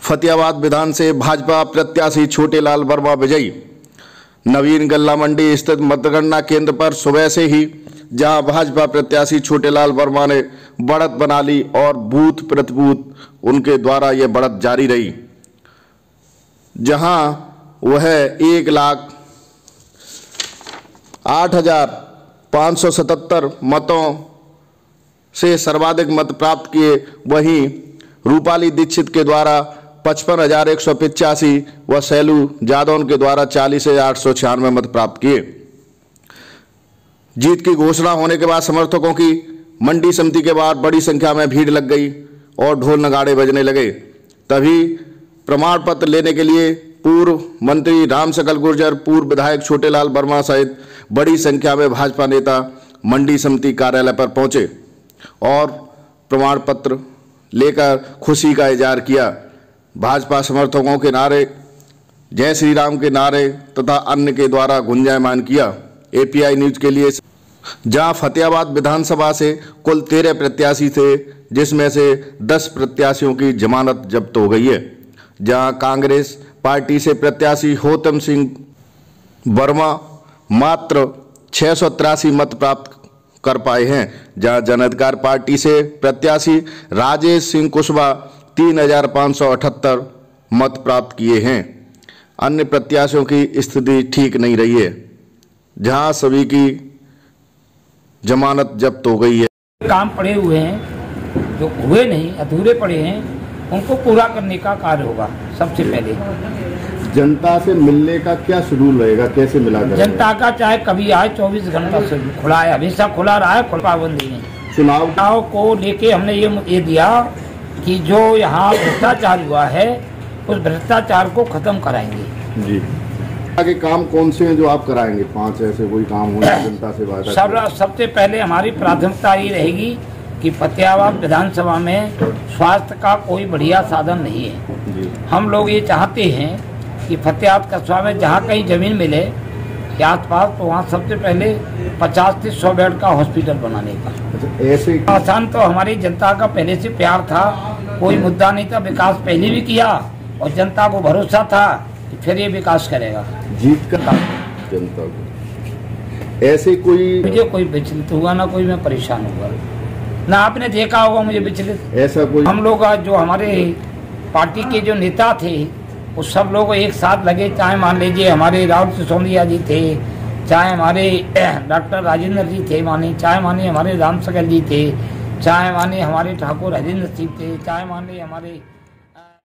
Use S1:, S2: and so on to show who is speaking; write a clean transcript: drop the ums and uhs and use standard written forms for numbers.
S1: फतेहाबाद विधान से भाजपा प्रत्याशी छोटेलाल वर्मा विजयी। नवीन गल्ला मंडी स्थित मतगणना केंद्र पर सुबह से ही जहां भाजपा प्रत्याशी छोटेलाल वर्मा ने बढ़त बना ली और बूथ प्रतिबूथ उनके द्वारा यह बढ़त जारी रही, जहां वह 1,08,577 मतों से सर्वाधिक मत प्राप्त किए। वहीं रूपाली दीक्षित के द्वारा 55,185 व सैलू जादौन के द्वारा 40,896 मत प्राप्त किए। जीत की घोषणा होने के बाद समर्थकों की मंडी समिति के बाहर बड़ी संख्या में भीड़ लग गई और ढोल नगाड़े बजने लगे। तभी प्रमाण पत्र लेने के लिए पूर्व मंत्री राम सकल गुर्जर, पूर्व विधायक छोटेलाल वर्मा सहित बड़ी संख्या में भाजपा नेता मंडी समिति कार्यालय पर पहुंचे और प्रमाण पत्र लेकर खुशी का इजहार किया। भाजपा समर्थकों के नारे, जय श्री राम के नारे तथा अन्य के द्वारा गुंजायमान किया। एपीआई न्यूज के लिए जहां फतेहाबाद विधानसभा से कुल 13 प्रत्याशी थे, जिसमें से 10 प्रत्याशियों की जमानत जब्त हो गई है। जहां कांग्रेस पार्टी से प्रत्याशी होतम सिंह वर्मा मात्र 683 मत प्राप्त कर पाए हैं, जहां जन अधिकार पार्टी से प्रत्याशी राजेश सिंह कुशवाहा 3,578 मत प्राप्त किए हैं। अन्य प्रत्याशियों की स्थिति ठीक नहीं रही है, जहां सभी की जमानत जब्त हो गई है।
S2: काम पड़े हुए हैं, जो हुए नहीं, अधूरे पड़े हैं, उनको पूरा करने का कार्य होगा। सबसे पहले
S1: जनता से मिलने का क्या शेड्यूल रहेगा, कैसे मिला जाएगा?
S2: जनता का चाहे कभी आए 24 घंटा से खुला है, हमेशा खुला रहा है, कोई पाबंदी नहीं। चुनाव को लेके हमने ये दिया कि जो यहाँ भ्रष्टाचार हुआ है उस भ्रष्टाचार को खत्म कराएंगे। जी,
S1: आगे काम कौन से हैं जो आप कराएंगे? 5 ऐसे कोई काम हो जनता से वादा?
S2: सबसे पहले हमारी प्राथमिकता ये रहेगी कि फतेहाबाद विधानसभा में स्वास्थ्य का कोई बढ़िया साधन नहीं है। जी। हम लोग ये चाहते हैं कि फतेहाबाद कस्बा में जहाँ कहीं जमीन मिले के आसपास, तो वहाँ सबसे पहले 50 से 100 बेड का हॉस्पिटल बनाने का।
S1: ऐसे
S2: आसान तो हमारी जनता का पहले से प्यार था, कोई मुद्दा नहीं था, विकास पहले भी किया और जनता को भरोसा था कि फिर ये विकास करेगा।
S1: जीत का जनता को ऐसे मुझे
S2: कोई विचलित हुआ ना, कोई मैं परेशान हुआ ना, आपने देखा होगा मुझे विचलित
S1: ऐसा कोई।
S2: हम लोग जो हमारे पार्टी के जो नेता थे वो सब लोग एक साथ लगे, चाहे मान लीजिए हमारे राहुल सिसोदिया जी थे, चाहे हमारे डॉक्टर राजेंद्र जी थे, चाहे माने हमारे राम सकल जी थे, चाहे माने हमारे ठाकुर हरिंद्र सिंह थे, चाहे माने हमारे